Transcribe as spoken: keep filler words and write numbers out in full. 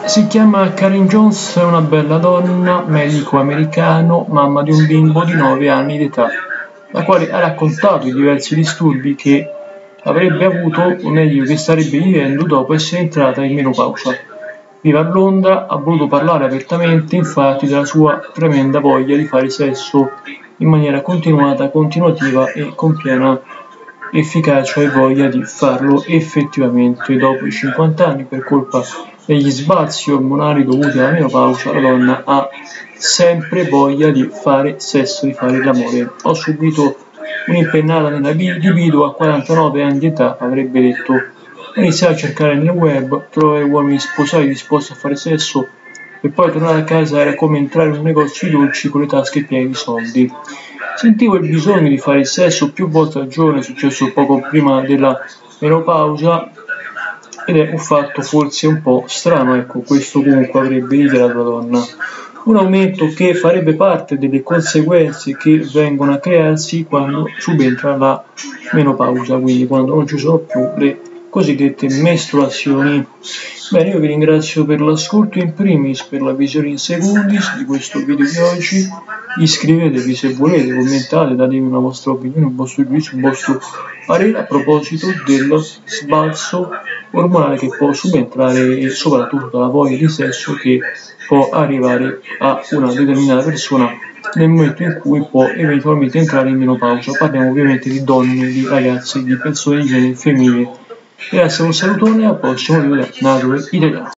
Si chiama Karen Jones, è una bella donna, medico americano, mamma di un bimbo di nove anni d'età, la quale ha raccontato i diversi disturbi che avrebbe avuto, o meglio che starebbe vivendo dopo essere entrata in menopausa. Vive a Londra, ha voluto parlare apertamente infatti della sua tremenda voglia di fare sesso in maniera continuata, continuativa e con piena efficacia e voglia di farlo effettivamente. Dopo i cinquanta anni, per colpa degli sbalzi ormonali dovuti alla menopausa, la donna ha sempre voglia di fare sesso, di fare l'amore. Ho subito un'impennata nella libido a quarantanove anni di età, avrebbe detto. Iniziai a cercare nel web, trovai uomini sposati disposti a fare sesso e poi tornare a casa era come entrare in un negozio di dolci con le tasche piene di soldi. Sentivo il bisogno di fare il sesso più volte al giorno, è successo poco prima della menopausa ed è un fatto forse un po' strano, ecco, questo comunque avrebbe dichiarato la donna. Un aumento che farebbe parte delle conseguenze che vengono a crearsi quando subentra la menopausa, quindi quando non ci sono più le cosiddette mestruazioni. Bene, io vi ringrazio per l'ascolto in primis, per la visione in secundis di questo video di oggi. Iscrivetevi se volete, commentate, datemi una vostra opinione, un vostro giudizio, un vostro parere a proposito dello sbalzo ormonale che può subentrare e soprattutto dalla voglia di sesso che può arrivare a una determinata persona nel momento in cui può eventualmente entrare in menopausa. Parliamo ovviamente di donne, di ragazze, di persone di genere femminile. Grazie, un salutone, al prossimo video da Nato Italiano.